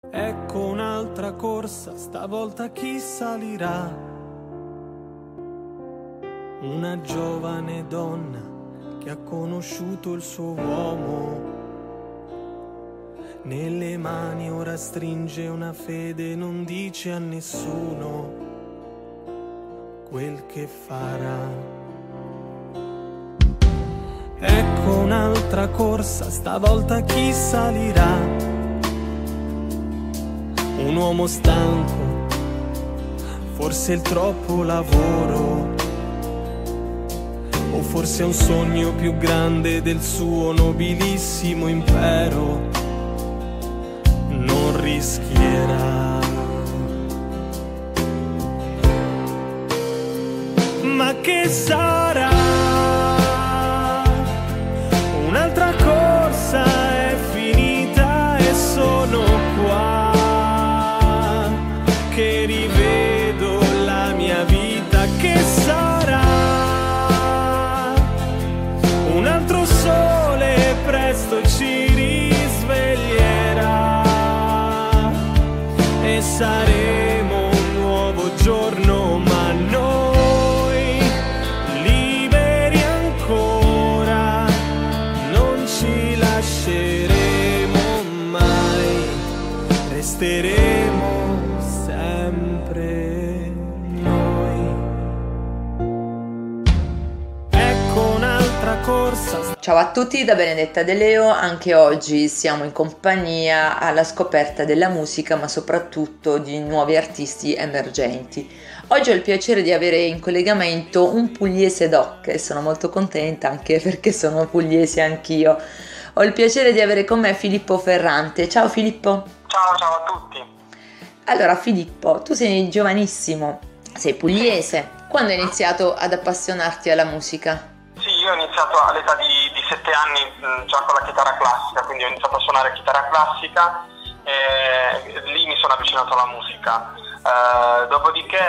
Ecco un'altra corsa, stavolta chi salirà? Una giovane donna che ha conosciuto il suo uomo. Nelle mani ora stringe una fede, non dice a nessuno quel che farà. Ecco un'altra corsa, stavolta chi salirà? Un uomo stanco, forse il troppo lavoro, o forse un sogno più grande del suo nobilissimo impero, non rischierà. Ma che sarà? Un'altra corsa è finita e sono qua che rivedo la mia vita. Che sarà? Un altro sole presto ci risveglierà e saremo un nuovo giorno, ma noi liberi ancora, non ci lasceremo mai, resteremo sempre noi. Ecco un'altra corsa. Ciao a tutti da Benedetta De Leo, anche oggi siamo in compagnia alla scoperta della musica, ma soprattutto di nuovi artisti emergenti. Oggi ho il piacere di avere in collegamento un pugliese doc e sono molto contenta anche perché sono pugliese anch'io. Ho il piacere di avere con me Filippo Ferrante. Ciao Filippo. Ciao a tutti. Allora Filippo, tu sei giovanissimo, sei pugliese. Quando hai iniziato ad appassionarti alla musica? Sì, io ho iniziato all'età di 7 anni già con la chitarra classica, quindi ho iniziato a suonare chitarra classica e lì mi sono avvicinato alla musica. Dopodiché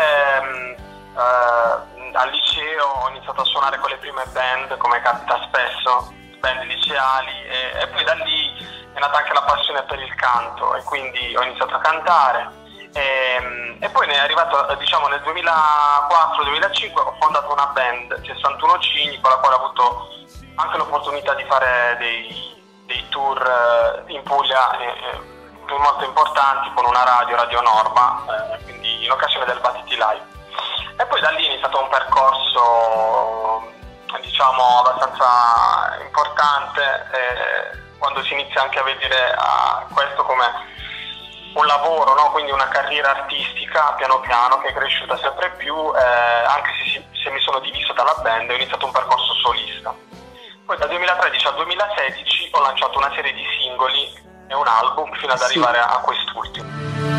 al liceo ho iniziato a suonare con le prime band, come capita spesso, band liceali, e poi da lì è nata anche la passione per il canto e quindi ho iniziato a cantare. E poi ne è arrivato, diciamo, nel 2004-2005 ho fondato una band, 61 Cigni, con la quale ho avuto anche l'opportunità di fare dei tour in Puglia molto importanti con una Radio Norma, quindi in occasione del Battiti Live. E poi da lì è iniziato un percorso, diciamo, abbastanza importante, quando si inizia anche a vedere questo come un lavoro, no? Quindi una carriera artistica piano piano che è cresciuta sempre più, anche se mi sono diviso dalla band, ho iniziato un percorso solista. Poi dal 2013 al 2016 ho lanciato una serie di singoli e un album fino ad arrivare a quest'ultimo.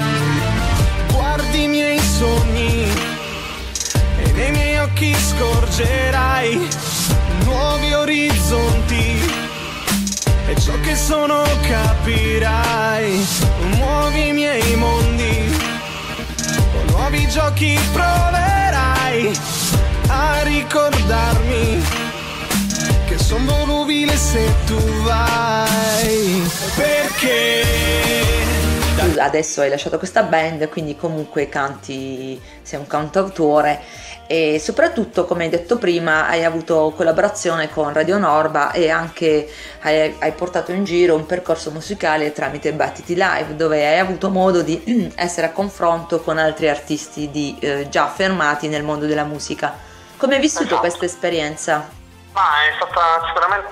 Guardi i miei sogni e nei miei occhi scorgerai nuovi orizzonti e ciò che sono capirai. Muovi i miei mondi, con nuovi giochi proverai a ricordarmi che son volubile se tu vai. Perché adesso hai lasciato questa band, quindi comunque canti, sei un cantautore e soprattutto, come hai detto prima, hai avuto collaborazione con Radio Norma e anche hai portato in giro un percorso musicale tramite Battiti Live, dove hai avuto modo di essere a confronto con altri artisti già affermati nel mondo della musica. Come hai vissuto questa esperienza? Ma è stata sicuramente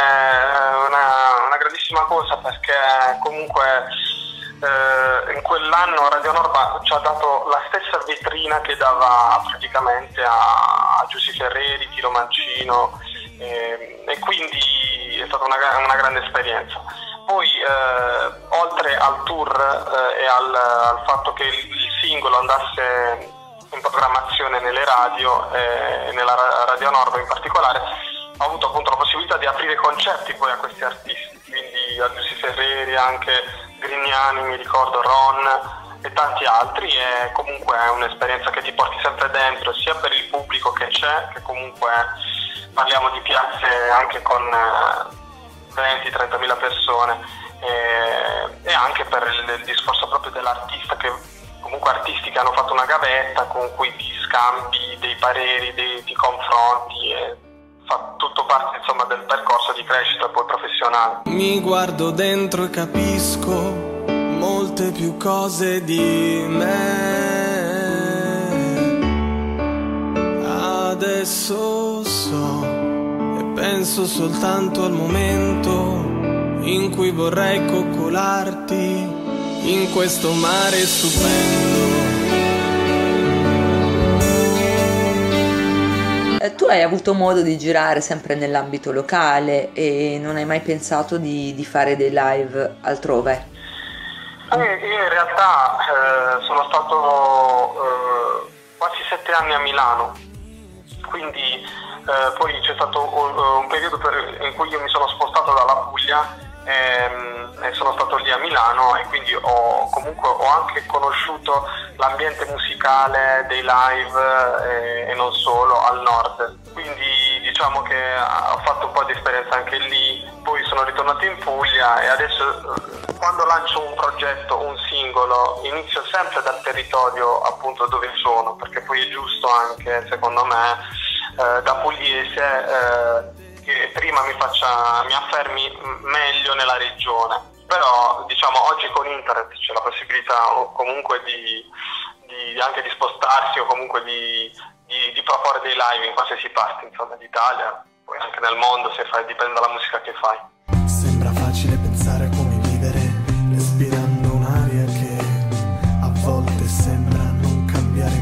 una grandissima cosa, perché comunque in quell'anno Radio Norma ci ha dato la stessa vetrina che dava praticamente a Giussi Ferreri, Tiro Mancino, e quindi è stata una grande esperienza. Poi oltre al tour e al fatto che il singolo andasse in programmazione nelle radio e nella Radio Norma in particolare, ho avuto appunto la possibilità di aprire concerti poi a questi artisti, quindi a Giussi Ferreri, anche Grignani, mi ricordo, Ron e tanti altri, e comunque è un'esperienza che ti porti sempre dentro, sia per il pubblico che c'è, che comunque parliamo di piazze anche con 20-30 mila persone, e anche per il discorso proprio dell'artista, che comunque artisti che hanno fatto una gavetta con cui ti scambi dei pareri, ti confronti, e fa tutto parte insomma del percorso di crescita poi professionale. Mi guardo dentro e capisco molte più cose di me. Adesso so e penso soltanto al momento in cui vorrei coccolarti in questo mare stupendo. Tu hai avuto modo di girare sempre nell'ambito locale e non hai mai pensato di fare dei live altrove? Io in realtà sono stato quasi 7 anni a Milano, quindi poi c'è stato un periodo in cui io mi sono spostato dalla Puglia e sono stato lì a Milano, e quindi ho anche conosciuto l'ambiente musicale dei live e non solo al nord, quindi diciamo che ho fatto un po' di esperienza anche lì. Poi sono ritornato in Puglia e adesso quando lancio un progetto, un singolo, inizio sempre dal territorio appunto dove sono, perché poi è giusto anche secondo me da pugliese che prima mi affermi meglio nella regione. Però diciamo oggi con internet c'è la possibilità comunque anche di spostarsi, o comunque di proporre dei live in qualsiasi parte insomma d'Italia, poi anche nel mondo, dipende dalla musica che fai. Sembra facile pensare a come vivere respirando un'aria che a volte sembra non cambiare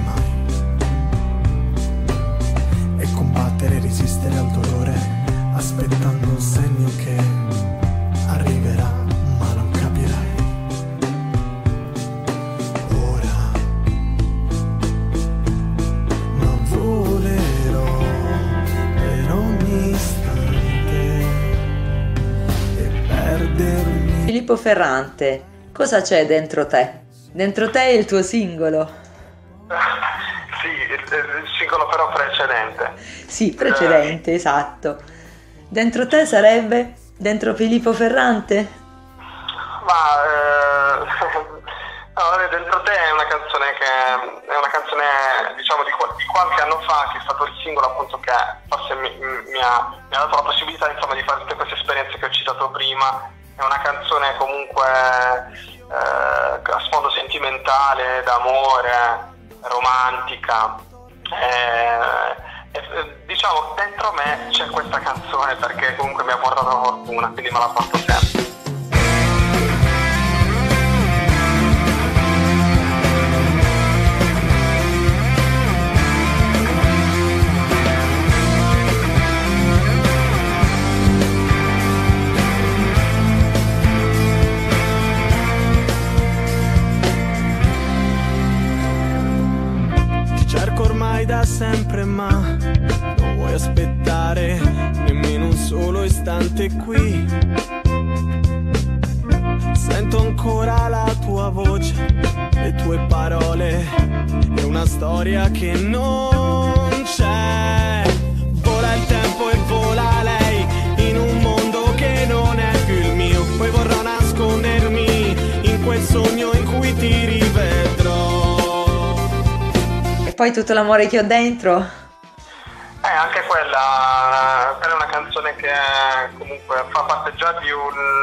mai, e combattere e resistere al dolore aspettando un segno che arriverà ma non capirai. Ora non volerò per ogni istante e perdermi. Filippo Ferrante, cosa c'è dentro te? Dentro te è il tuo singolo. Sì, il singolo però precedente. Sì, precedente, esatto. Dentro te sarebbe? Dentro Filippo Ferrante? No, Dentro te è una canzone diciamo di qualche anno fa, che è stato il singolo appunto che forse mi ha dato la possibilità insomma di fare tutte queste esperienze che ho citato prima. È una canzone comunque a sfondo sentimentale, d'amore, romantica. Diciamo dentro me c'è questa canzone perché comunque mi ha portato la fortuna, quindi me la porto sempre. Ti cerco ormai da sempre ma non vuoi aspettare nemmeno un solo istante qui. Sento ancora la tua voce, le tue parole, è una storia che non c'è. Vola il tempo e vola lei in un mondo che non è più il mio. Poi vorrò nascondermi in quel sogno in cui ti rivedrò. E poi tutto l'amore che ho dentro? Anche quella è una canzone che comunque fa parte già di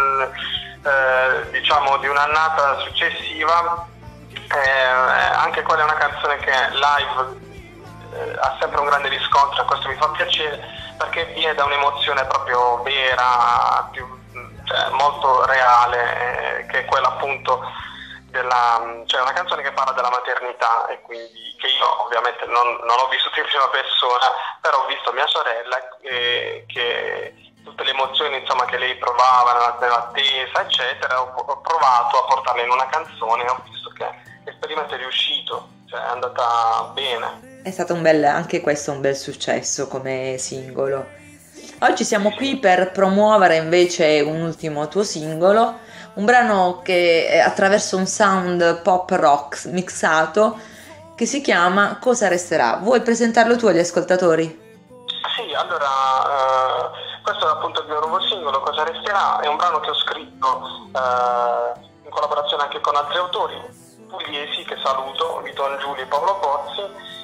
di un'annata successiva. Anche quella è una canzone che live ha sempre un grande riscontro, e questo mi fa piacere perché viene da un'emozione proprio vera, molto reale, che è quella appunto una canzone che parla della maternità, e quindi che io ovviamente non ho vissuto in prima persona, però ho visto mia sorella che tutte le emozioni insomma che lei provava nell'attesa eccetera, ho provato a portarle in una canzone e ho visto che l'esperimento è riuscito, è andata bene. È stato anche questo un bel successo come singolo. Oggi siamo qui per promuovere invece un ultimo tuo singolo, un brano che attraverso un sound pop rock mixato che si chiama Cosa resterà. Vuoi presentarlo tu agli ascoltatori? Sì, allora questo è appunto il mio nuovo singolo, Cosa resterà. È un brano che ho scritto in collaborazione anche con altri autori, pugliesi che saluto, Vito Angiuli e Paolo Pozzi,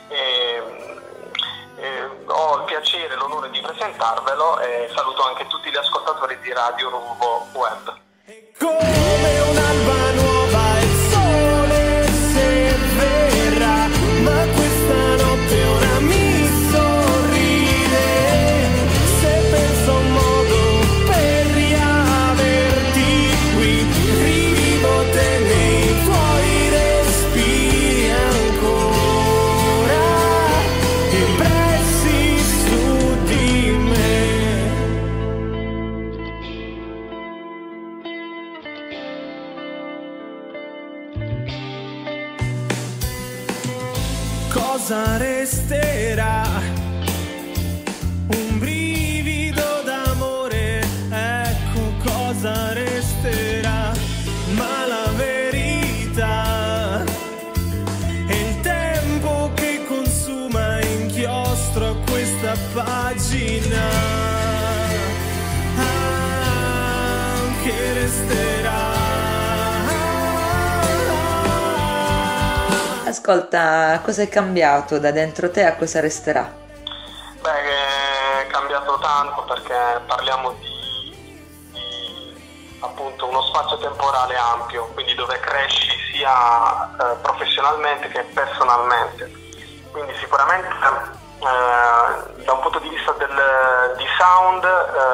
ho il piacere e l'onore di presentarvelo e saluto anche tutti gli ascoltatori di Radio Ruvo Web. Come un'alba nuova il sole se verrà, ma questa notte ora mi sorride, se penso a un modo per riaverti qui, rivivo te nei tuoi respiri ancora e pressi su di me. Cosa resterà? Un brivido d'amore, ecco cosa resterà. Ma la verità è il tempo che consuma inchiostro questa pagina. Che resterà. Ascolta, cosa è cambiato da dentro te a cosa resterà? Beh, è cambiato tanto perché parliamo di appunto uno spazio temporale ampio, quindi dove cresci sia professionalmente che personalmente. Quindi sicuramente da un punto di vista di sound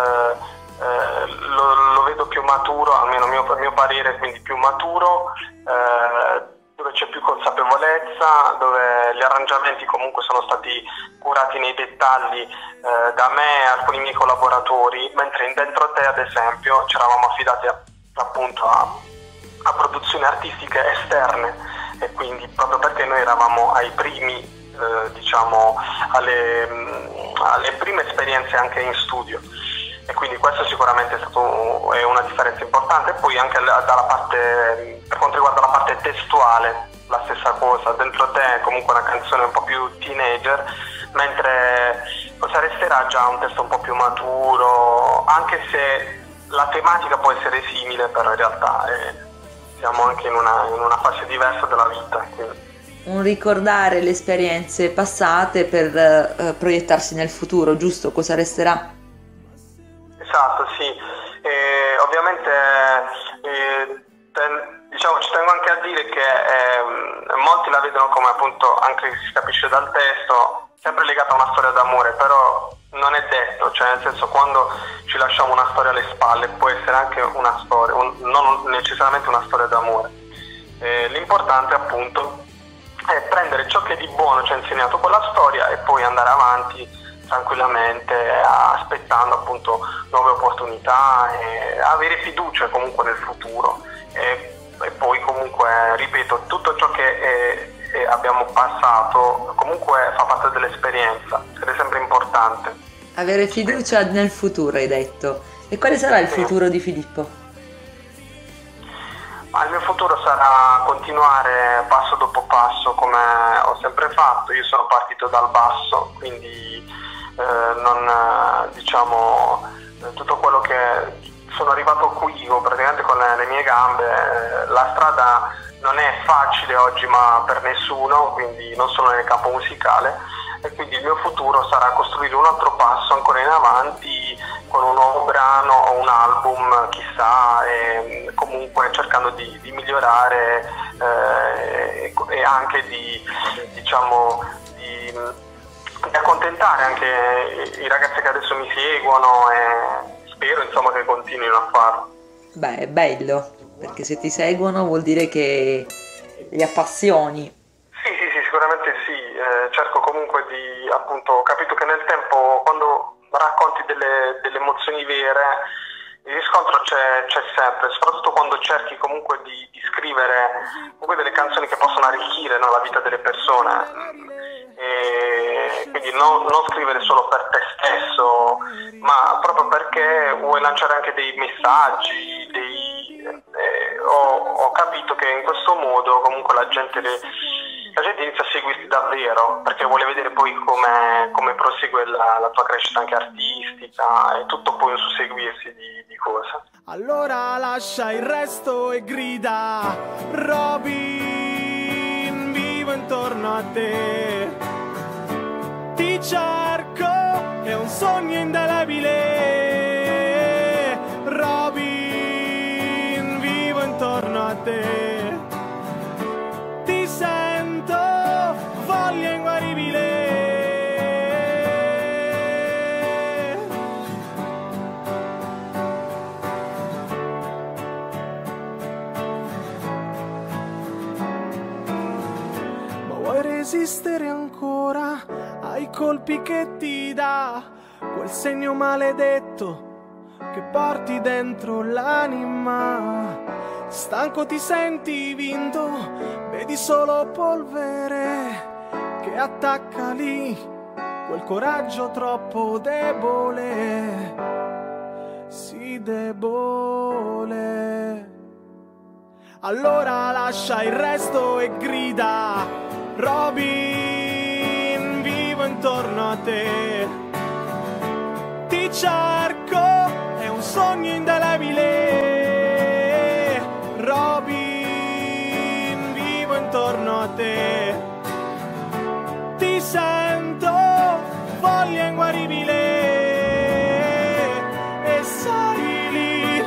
lo vedo più maturo, almeno a mio parere, quindi più maturo, dove c'è più consapevolezza, dove gli arrangiamenti comunque sono stati curati nei dettagli da me e alcuni miei collaboratori, mentre in Dentro Te, ad esempio, ci eravamo affidati appunto a produzioni artistiche esterne, e quindi proprio perché noi eravamo ai primi, diciamo, alle prime esperienze anche in studio. E quindi questo sicuramente è una differenza importante. E poi anche dalla parte, per quanto riguarda la parte testuale, la stessa cosa. Dentro Te è comunque una canzone un po' più teenager, mentre Cosa resterà già un testo un po' più maturo, anche se la tematica può essere simile, però in realtà siamo anche in una fase diversa della vita. Quindi. Un ricordare le esperienze passate per proiettarsi nel futuro, giusto? Cosa resterà? Esatto, sì. Ovviamente ci tengo anche a dire che molti la vedono come, appunto, anche si capisce dal testo, sempre legata a una storia d'amore, però non è detto, cioè nel senso, quando ci lasciamo una storia alle spalle può essere anche una storia, non necessariamente una storia d'amore. L'importante, appunto, è prendere ciò che di buono ci ha insegnato quella storia e poi andare avanti tranquillamente, aspettando appunto nuove opportunità e avere fiducia comunque nel futuro, e poi comunque, ripeto, tutto ciò che abbiamo passato comunque fa parte dell'esperienza ed è sempre importante. Avere fiducia nel futuro, hai detto. E quale sarà il futuro di Filippo? Ma il mio futuro sarà continuare passo dopo passo come ho sempre fatto. Io sono partito dal basso, quindi tutto quello che sono arrivato qui praticamente con le mie gambe. La strada non è facile oggi, ma per nessuno, quindi non solo nel campo musicale, e quindi il mio futuro sarà costruire un altro passo ancora in avanti con un nuovo brano o un album, chissà, e comunque cercando di migliorare e anche di accontentare anche i ragazzi che adesso mi seguono, e spero, insomma, che continuino a farlo. Beh, è bello, perché se ti seguono vuol dire che li appassioni. Sì, sicuramente sì. Cerco comunque appunto, ho capito che nel tempo, quando racconti delle emozioni vere, il riscontro c'è sempre, soprattutto quando cerchi comunque di scrivere comunque delle canzoni che possono arricchire, no, la vita delle persone. E quindi non scrivere solo per te stesso, ma proprio perché vuoi lanciare anche dei messaggi, ho capito che in questo modo comunque la gente inizia a seguirti davvero, perché vuole vedere poi come prosegue la tua crescita anche artistica, e tutto poi un susseguirsi di cose. Allora lascia il resto e grida Robin. a te. Ti cerco, è un sogno indelebile. Robin, vivo intorno a te. Ti sento, voglia inguaribile. Ma vuoi resistere ancora ai colpi che ti dà quel segno maledetto che porti dentro l'anima? Stanco ti senti vinto, vedi solo polvere che attacca lì quel coraggio troppo debole, sì debole. Allora lascia il resto e grida: Robin, vivo intorno a te. Ti cerco, è un sogno indelebile. Robin, vivo intorno a te. Ti sento, voglia inguaribile. E sei lì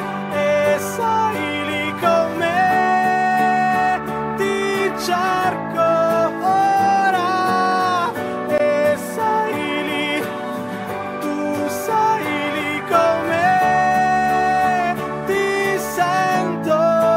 con me. Ti cerco ora. E sei lì, tu sei lì con me. Ti sento.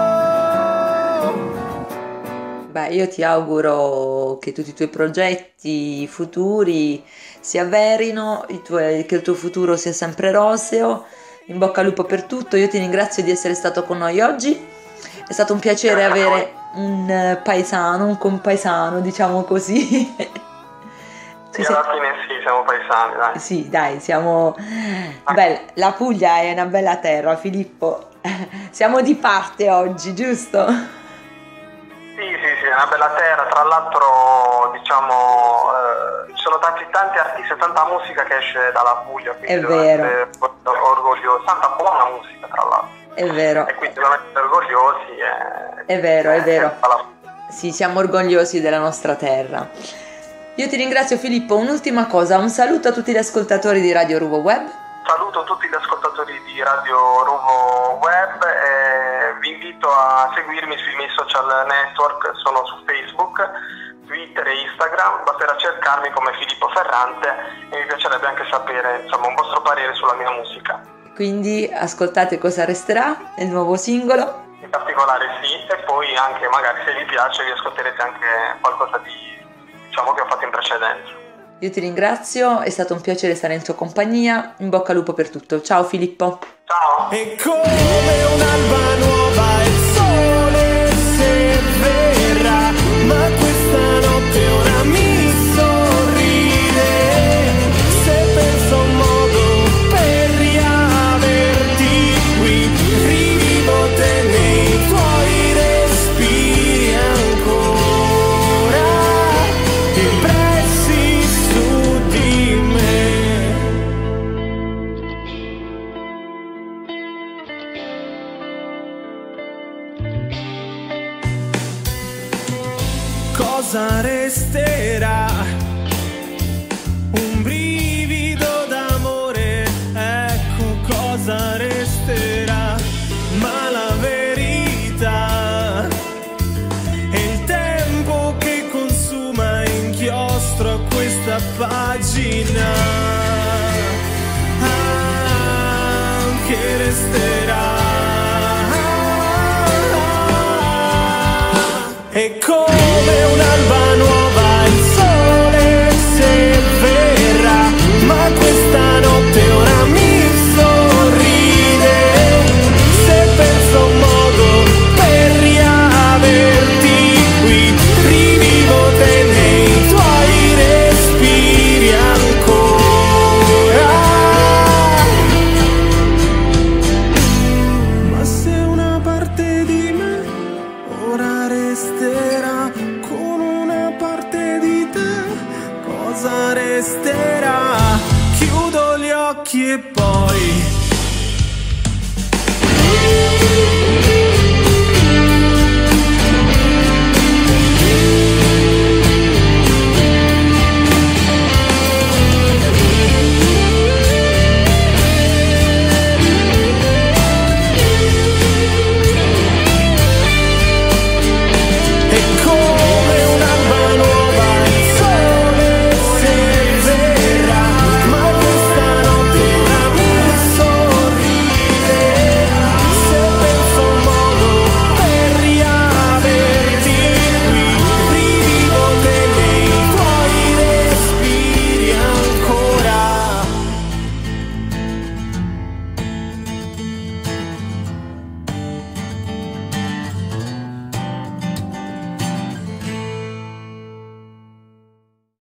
Beh, io ti auguro che tutti i tuoi progetti futuri si avverino, che il tuo futuro sia sempre roseo. In bocca al lupo per tutto. Io ti ringrazio di essere stato con noi oggi. È stato un piacere avere un paesano, un compaesano, diciamo così. Sì, alla fine sì, siamo paesani, dai. Sì, dai, siamo... Beh, la Puglia è una bella terra, Filippo. Siamo di parte oggi, giusto? Sì, è una bella terra, tra l'altro diciamo ci sono tanti artisti, tanta musica che esce dalla Puglia, quindi È vero. Orgogliosi, tanta buona musica tra l'altro. È vero. E quindi dobbiamo essere orgogliosi. È vero. Sì, siamo orgogliosi della nostra terra. Io ti ringrazio Filippo, un'ultima cosa, un saluto a tutti gli ascoltatori di Radio Ruvo Web. Saluto tutti gli ascoltatori di Radio Ruvo Web e vi invito a seguirmi sui miei social network, sono su Facebook, Twitter e Instagram, basterà cercarmi come Filippo Ferrante e mi piacerebbe anche sapere un vostro parere sulla mia musica. Quindi ascoltate Cosa resterà, il nuovo singolo. In particolare sì, e poi anche magari se vi piace vi ascolterete anche qualcosa di che ho fatto in precedenza. Io ti ringrazio, è stato un piacere stare in tua compagnia, in bocca al lupo per tutto. Ciao Filippo. Ciao. E come un'alba nuova il sole se verrà, ma questa notte ora mi sorride. Se penso a un modo per riaverti qui, rivivo te nei tuoi respiri ancora, impressi su di me. Cosa resterà? Un brivido d'amore, ecco cosa resterà. Ma la verità è il tempo che consuma inchiostro a questa pagina. Che resterà. È come un'alba nuova il sole se verrà, ma questa notte ora mi sorride. Se penso a un modo per riaverti qui, rivivo te nei tuoi respiri ancora. Ma se una parte di me ora resterà, con una parte di te cosa resterà? Chiudo gli occhi e poi